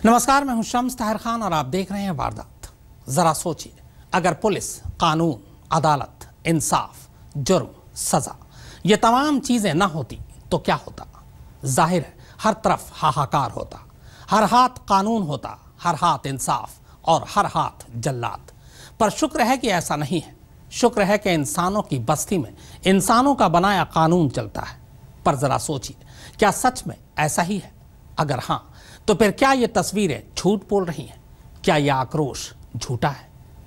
नमस्कार, मैं हूं शम्स ताहिर खान और आप देख रहे हैं वारदात। जरा सोचिए, अगर पुलिस, कानून, अदालत, इंसाफ, जुर्म, सजा ये तमाम चीजें ना होती तो क्या होता। जाहिर है हर तरफ हाहाकार होता, हर हाथ कानून होता, हर हाथ इंसाफ और हर हाथ जल्लाद। पर शुक्र है कि ऐसा नहीं है। शुक्र है कि इंसानों की बस्ती में इंसानों का बनाया कानून चलता है। पर जरा सोचिए, क्या सच में ऐसा ही है? अगर हां, तो फिर क्या ये तस्वीरें झूठ बोल रही हैं? क्या यह आक्रोश झूठा है?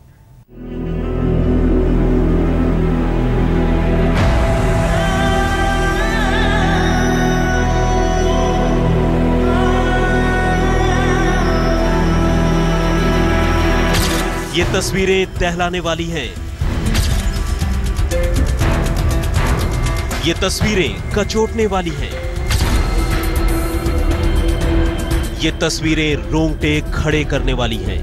ये तस्वीरें दहलाने वाली हैं। ये तस्वीरें कचोटने वाली हैं। ये तस्वीरें रोंगटे खड़े करने वाली हैं।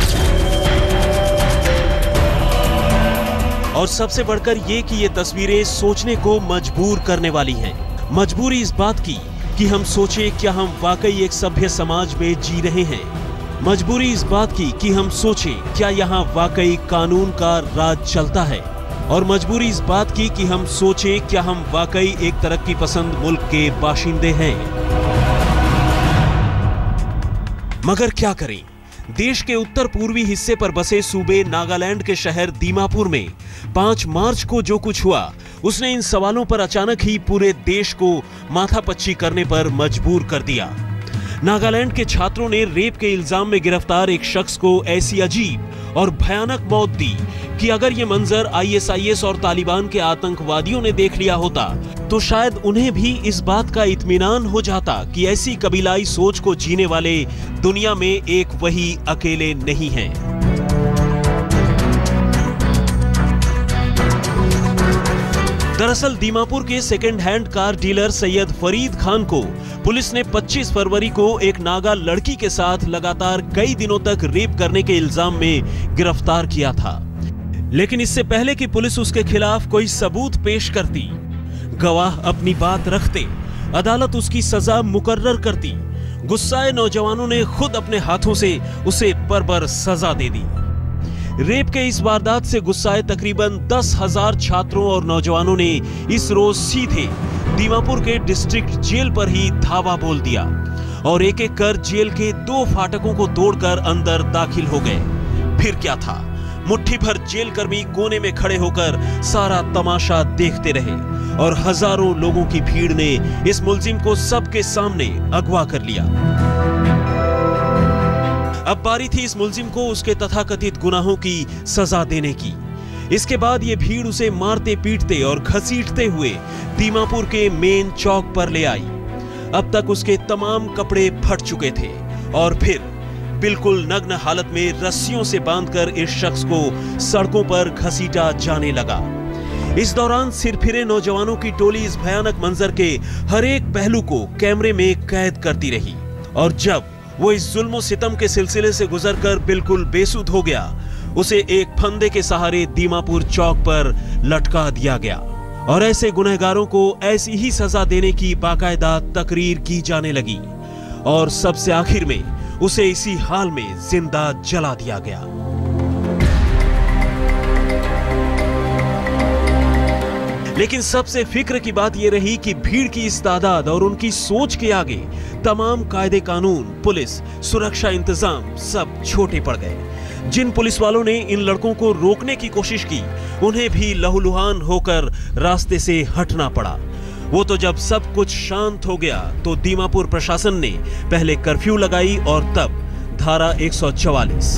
और सबसे बढ़कर ये कि ये तस्वीरें सोचने को मजबूर करने वाली हैं। मजबूरी इस बात की कि हम सोचें, क्या हम वाकई एक सभ्य समाज में जी रहे हैं? मजबूरी इस बात की कि हम सोचें, क्या यहाँ वाकई कानून का राज चलता है? और मजबूरी इस बात की कि हम सोचें, क्या हम वाकई एक तरक्की पसंद मुल्क के बाशिंदे हैं? मगर क्या करें, देश के उत्तर पूर्वी हिस्से पर बसे सूबे नागालैंड के शहर दीमापुर में 5 मार्च को जो कुछ हुआ, उसने इन सवालों पर अचानक ही पूरे देश को माथापच्ची करने पर मजबूर कर दिया। नागालैंड के छात्रों ने रेप के इल्जाम में गिरफ्तार एक शख्स को ऐसी अजीब और भयानक मौत दी कि अगर ये मंजर आईएसआईएस और तालिबान के आतंकवादियों ने देख लिया होता तो शायद उन्हें भी इस बात का इत्मीनान हो जाता कि ऐसी कबीलाई सोच को जीने वाले दुनिया में एक वही अकेले नहीं हैं। दरअसल दीमापुर के second hand car dealer Syed Farid Khan को पुलिस ने 25 फरवरी को एक नागा लड़की के साथ लगातार कई दिनों तक रेप करने के इल्जाम में गिरफ्तार किया था। लेकिन इससे पहले कि पुलिस उसके खिलाफ कोई सबूत पेश करती, गवाह अपनी बात रखते, अदालत उसकी सजा मुकर्रर करती, गुस्साए नौजवानों ने खुद अपने हाथों से उसे बर्बर सजा दे दी। रेप के इस वारदात से गुस्साए तकरीबन 10,000 छात्रों और नौजवानों ने इस रोज सीधे दीमापुर के डिस्ट्रिक्ट जेल पर ही धावा बोल दिया और एक एक कर जेल के 2 फाटकों को तोड़कर अंदर दाखिल हो गए। फिर क्या था, मुट्ठी भर जेल कर्मी कोने में खड़े होकर सारा तमाशा देखते रहे और हजारों लोगों की भीड़ ने इस मुलजिम को सबके सामने अगवा कर लिया। अब बारी थी इस मुलजिम को उसके तथाकथित गुनाहों की सजा देने की। इसके बाद ये भीड़ उसे मारते पीटते और घसीटते हुए दीमापुर के मेन चौक पर ले आई। अब तक उसके तमाम कपड़े फट चुके थे और फिर बिल्कुल नग्न हालत में रस्सियों से बांधकर इस शख्स को सड़कों पर घसीटा जाने लगा। इस दौरान सिरफिरे नौजवानों की टोली इस भयानक मंजर के हर एक पहलू को कैमरे में कैद करती रही और जब वो इस जुल्म सितम के सिलसिले से गुजरकर बिल्कुल बेसुध हो गया, उसे एक फंदे के सहारे दीमापुर चौक पर लटका दिया गया और ऐसे गुनहगारों को ऐसी ही सजा देने की बाकायदा तकरीर की जाने लगी और सबसे आखिर में उसे इसी हाल में जिंदा जला दिया गया। लेकिन सबसे फिक्र की बात यह रही कि भीड़ की इस तादाद और उनकी सोच के आगे तमाम कायदे कानून, पुलिस, सुरक्षा इंतजाम सब छोटे पड़ गए। जिन पुलिस वालों ने इन लड़कों को रोकने की कोशिश की, उन्हें भी लहूलुहान होकर रास्ते से हटना पड़ा। वो तो जब सब कुछ शांत हो गया तो दीमापुर प्रशासन ने पहले कर्फ्यू लगाई और तब धारा 144।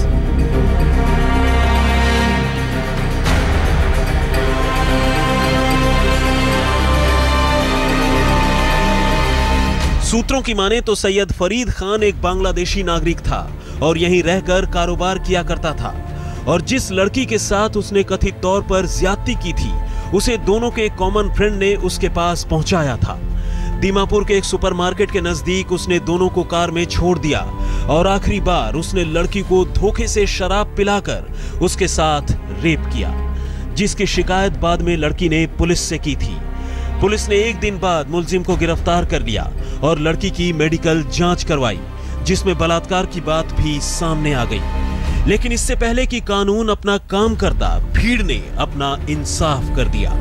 सूत्रों की माने तो सैयद फरीद खान एक बांग्लादेशी नागरिक था और यहीं रहकर कारोबार किया करता था और जिस लड़की के साथ उसने कथित तौर पर ज्यादती की थी, उसे दोनों के कॉमन फ्रेंड ने उसके पास पहुंचाया था। दीमापुर के एक सुपरमार्केट के नजदीक उसने दोनों को कार में छोड़ दिया और आखिरी बार उसने लड़की को धोखे से शराब पिलाकर उसके साथ रेप किया, जिसकी शिकायत बाद में लड़की ने पुलिस से की थी। पुलिस ने एक दिन बाद मुलजिम को गिरफ्तार कर लिया और लड़की की मेडिकल जांच करवाई। जिसमें बलात्कार की बात भी सामने आ गई। लेकिन इससे पहले कि कानून अपना काम करता, भीड़ ने अपना इंसाफ कर दिया।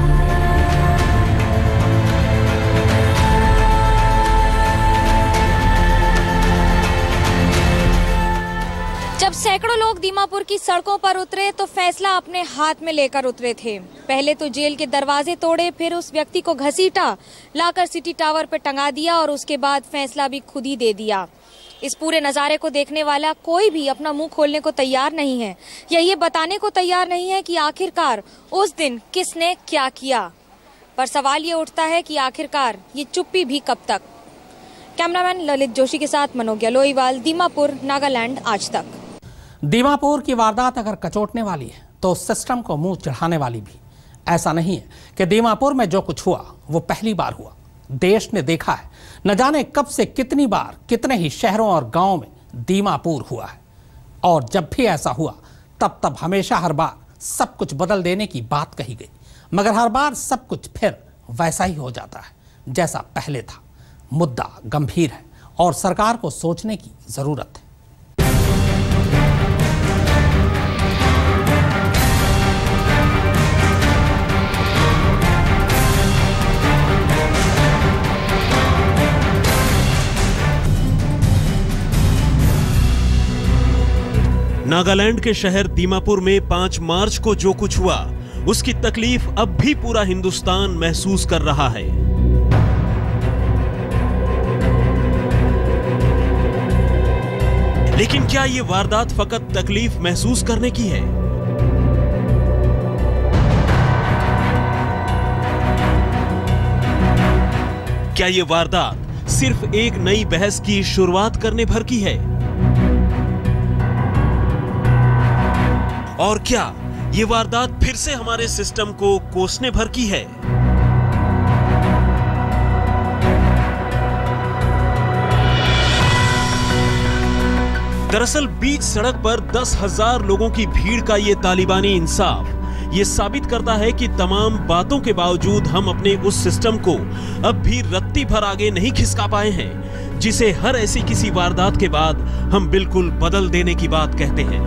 जब सैकड़ों लोग दीमापुर की सड़कों पर उतरे तो फैसला अपने हाथ में लेकर उतरे थे। पहले तो जेल के दरवाजे तोड़े, फिर उस व्यक्ति को घसीटा, लाकर सिटी टावर पर टंगा दिया और उसके बाद फैसला भी खुद ही दे दिया। इस पूरे नज़ारे को देखने वाला कोई भी अपना मुंह खोलने को तैयार नहीं है या ये बताने को तैयार नहीं है कि आखिरकार उस दिन किसने क्या किया। पर सवाल ये उठता है कि आखिरकार ये चुप्पी भी कब तक। कैमरामैन ललित जोशी के साथ मनोज्ञा लोईवाल, दीमापुर, नागालैंड आज तक। दीमापुर की वारदात अगर कचोटने वाली है तो सिस्टम को मुंह चढ़ाने वाली भी। ऐसा नहीं है कि दीमापुर में जो कुछ हुआ वो पहली बार हुआ। देश ने देखा है, न जाने कब से कितनी बार कितने ही शहरों और गांवों में दीमापुर हुआ है। और जब भी ऐसा हुआ तब हमेशा हर बार सब कुछ बदल देने की बात कही गई, मगर हर बार सब कुछ फिर वैसा ही हो जाता है जैसा पहले था। मुद्दा गंभीर है और सरकार को सोचने की जरूरत है। नागालैंड के शहर दीमापुर में 5 मार्च को जो कुछ हुआ उसकी तकलीफ अब भी पूरा हिंदुस्तान महसूस कर रहा है। लेकिन क्या ये वारदात फकत तकलीफ महसूस करने की है? क्या ये वारदात सिर्फ एक नई बहस की शुरुआत करने भर की है? और क्या ये वारदात फिर से हमारे सिस्टम को कोसने भर की है? दरअसल बीच सड़क पर 10,000 लोगों की भीड़ का ये तालिबानी इंसाफ ये साबित करता है कि तमाम बातों के बावजूद हम अपने उस सिस्टम को अब भी रत्ती भर आगे नहीं खिसका पाए हैं, जिसे हर ऐसी किसी वारदात के बाद हम बिल्कुल बदल देने की बात कहते हैं।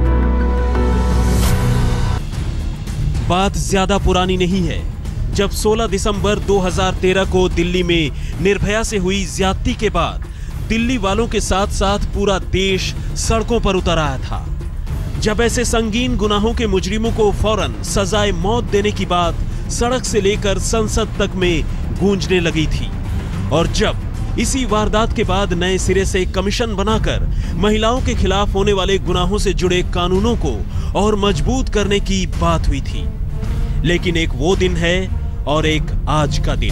बात ज्यादा पुरानी नहीं है जब 16 दिसंबर 2013 को दिल्ली में निर्भया से हुई ज्यादती के बाद दिल्ली वालों के साथ साथ पूरा देश सड़कों पर उतर आया था। जब ऐसे संगीन गुनाहों के मुजरिमों को फौरन सजाए मौत देने की बात सड़क से लेकर संसद तक में गूंजने लगी थी, और जब इसी वारदात के बाद नए सिरे से कमीशन बनाकर महिलाओं के खिलाफ होने वाले गुनाहों से जुड़े कानूनों को और मजबूत करने की बात हुई थी। लेकिन एक वो दिन है और एक आज का दिन।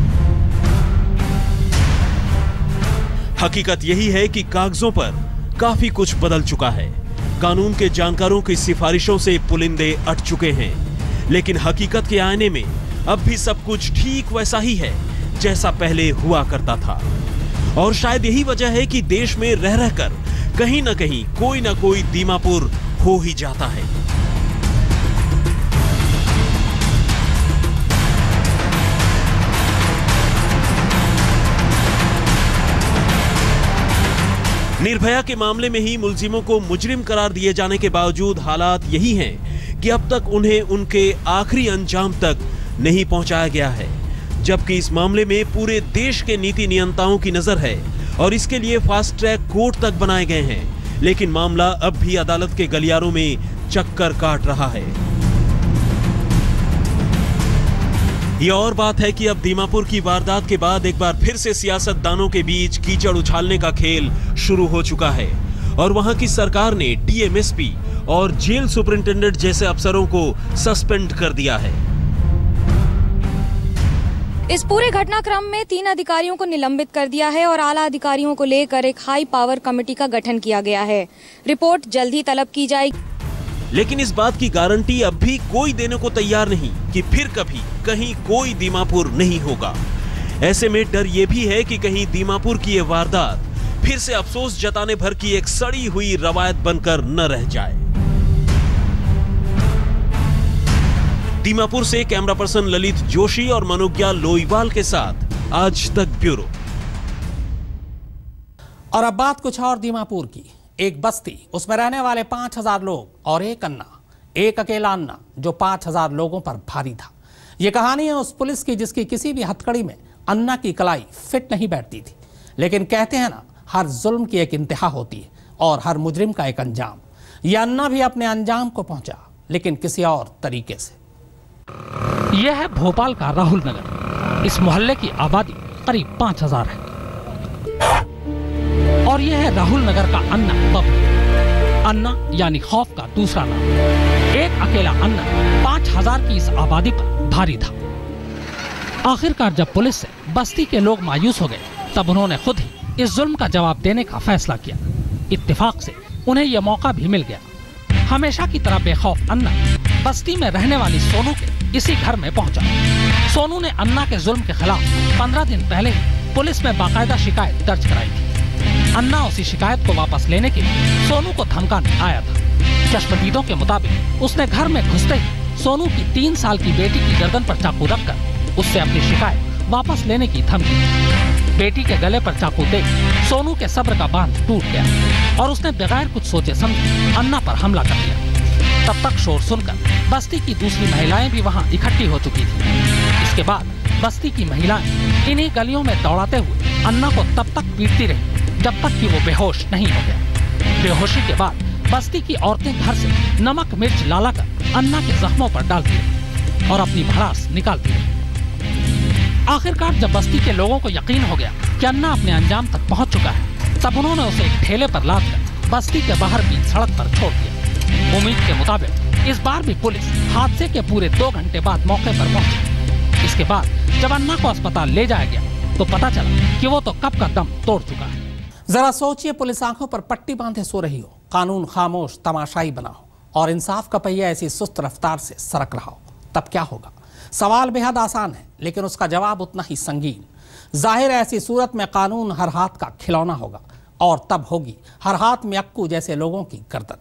हकीकत यही है कि कागजों पर काफी कुछ बदल चुका है। कानून के जानकारों की सिफारिशों से पुलिंदे अट चुके हैं, लेकिन हकीकत के आईने में अब भी सब कुछ ठीक वैसा ही है जैसा पहले हुआ करता था। और शायद यही वजह है कि देश में रह रहकर कहीं ना कहीं कोई ना कोई दीमापुर हो ही जाता है। निर्भया के मामले में ही मुलजिमों को मुजरिम करार दिए जाने के बावजूद हालात यही हैं कि अब तक उन्हें उनके आखिरी अंजाम तक नहीं पहुंचाया गया है, जबकि इस मामले में पूरे देश के नीति नियंताओं की नजर है और इसके लिए फास्ट ट्रैक कोर्ट तक बनाए गए हैं। लेकिन मामला अब भी अदालत के गलियारों में चक्कर काट रहा है। ये और बात है कि अब दीमापुर की वारदात के बाद एक बार फिर से सियासतदानों के बीच कीचड़ उछालने का खेल शुरू हो चुका है और वहां की सरकार ने डीएमएसपी और जेल सुपरिंटेंडेंट जैसे अफसरों को सस्पेंड कर दिया है। इस पूरे घटनाक्रम में 3 अधिकारियों को निलंबित कर दिया है और आला अधिकारियों को लेकर एक हाई पावर कमेटी का गठन किया गया है। रिपोर्ट जल्द ही तलब की जाएगी। लेकिन इस बात की गारंटी अब भी कोई देने को तैयार नहीं कि फिर कभी कहीं कोई दीमापुर नहीं होगा। ऐसे में डर यह भी है कि कहीं दीमापुर की ये वारदात फिर से अफसोस जताने भर की एक सड़ी हुई रवायत बनकर न रह जाए। दीमापुर से कैमरा पर्सन ललित जोशी और मनोज्ञा लोईवाल के साथ आज तक ब्यूरो। और अब बात कुछ और दीमापुर की। एक बस्ती, उसमें रहने वाले 5000 लोग और एक अन्ना, एक अकेला अन्ना जो 5000 लोगों पर भारी था। ये कहानी है उस पुलिस की जिसकी किसी भी हथकड़ी में अन्ना की कलाई फिट नहीं बैठती थी। लेकिन कहते हैं ना, हर जुल्म की एक इंतहा होती है और हर मुजरिम का एक अंजाम। यह अन्ना भी अपने अंजाम को पहुंचा, लेकिन किसी और तरीके से। यह है भोपाल का राहुल नगर। इस मोहल्ले की आबादी करीब 5000 है और यह है राहुल नगर का अन्ना पब। अन्ना यानी खौफ का दूसरा नाम। एक अकेला अन्ना 5000 की इस आबादी पर भारी था। आखिरकार जब पुलिस से बस्ती के लोग मायूस हो गए, तब उन्होंने खुद ही इस जुल्म का जवाब देने का फैसला किया। इत्तेफाक से उन्हें यह मौका भी मिल गया। हमेशा की तरह बेखौफ अन्ना बस्ती में रहने वाली सोनू के इसी घर में पहुंचा। सोनू ने अन्ना के जुल्म के खिलाफ 15 दिन पहले पुलिस में बाकायदा शिकायत दर्ज कराई थी। अन्ना उसी शिकायत को वापस लेने के लिए सोनू को धमकाने आया था। चश्मदीदों के मुताबिक उसने घर में घुसते ही सोनू की 3 साल की बेटी की गर्दन पर चाकू रखकर उससे अपनी शिकायत वापस लेने की धमकी दी। बेटी के गले पर चाकू देख सोनू के सब्र का बांध टूट गया और उसने बगैर कुछ सोचे समझे अन्ना पर हमला कर दिया। तब तक शोर सुनकर बस्ती की दूसरी महिलाएं भी वहां इकट्ठी हो चुकी थी। इसके बाद बस्ती की महिलाएं इन्हीं गलियों में दौड़ाते हुए अन्ना को तब तक पीटती रही जब तक कि वो बेहोश नहीं हो गया। बेहोशी के बाद बस्ती की औरतें घर से नमक मिर्च लाला कर अन्ना के जख्मों पर डालती रही और अपनी भड़ास निकालती रही। आखिरकार जब बस्ती के लोगों को यकीन हो गया कि अन्ना अपने अंजाम तक पहुंच चुका है, तब उन्होंने उसे एक ठेले पर लादकर बस्ती के बाहर की सड़क पर छोड़ दिया। उम्मीद के मुताबिक इस बार भी पुलिस हादसे के पूरे 2 घंटे बाद मौके पर पहुंची। इसके बाद जब अन्ना को अस्पताल ले जाया गया तो पता चला कि वो तो कब का दम तोड़ चुका है। जरा सोचिए, पुलिस आंखों पर पट्टी बांधे सो रही हो, कानून खामोश तमाशाई बना हो और इंसाफ का पहिया ऐसी सुस्त रफ्तार से सरक रहा हो, तब क्या होगा? सवाल बेहद आसान है, लेकिन उसका जवाब उतना ही संगीन। जाहिर है ऐसी सूरत में कानून हर हाथ का खिलौना होगा और तब होगी हर हाथ में अक्कू जैसे लोगों की गर्दन।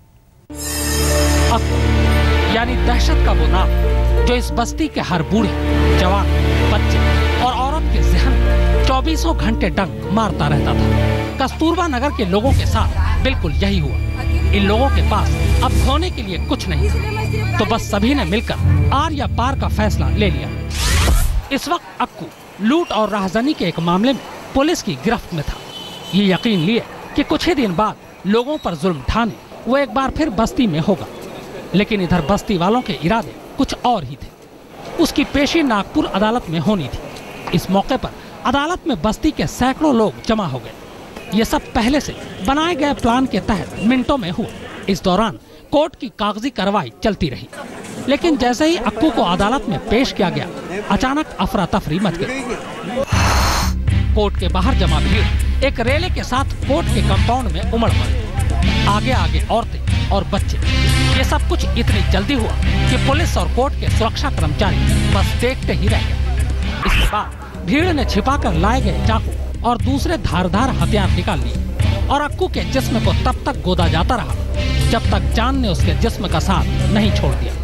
अक्कू यानी दहशत का वो नाम जो इस बस्ती के हर बूढ़े, जवान, बच्चे और औरत के ज़हन में 24 घंटे डंक मारता रहता था। कस्तूरबा नगर के लोगों के साथ बिल्कुल यही हुआ। इन लोगों के पास अब खोने के लिए कुछ नहीं था, तो बस सभी ने मिलकर आर या पार का फैसला ले लिया। इस वक्त अक्कू लूट और राहजनी के एक मामले में पुलिस की गिरफ्त में था। ये यकीन लिए कि कुछ ही दिन बाद लोगों पर जुल्म ढाने वो एक बार फिर बस्ती में होगा। लेकिन इधर बस्ती वालों के इरादे कुछ और ही थे। उसकी पेशी नागपुर अदालत में होनी थी। इस मौके पर अदालत में बस्ती के सैकड़ों लोग जमा हो गए। ये सब पहले से बनाए गए प्लान के तहत मिनटों में हुआ। इस दौरान कोर्ट की कागजी कार्रवाई चलती रही, लेकिन जैसे ही अक्कू को अदालत में पेश किया गया, अचानक अफरा तफरी मच गई। कोर्ट के बाहर जमा भीड़ एक रेले के साथ कोर्ट के कंपाउंड में उमड़ पड़ी। आगे आगे औरतें और बच्चे। ये सब कुछ इतनी जल्दी हुआ कि पुलिस और कोर्ट के सुरक्षा कर्मचारी बस देखते ही रह गए। इसके बाद भीड़ ने छिपाकर लाए गए चाकू और दूसरे धारदार हथियार निकाल लिए और अक्कू के जिस्म को तब तक गोदा जाता रहा जब तक जान ने उसके जिस्म का साथ नहीं छोड़ दिया।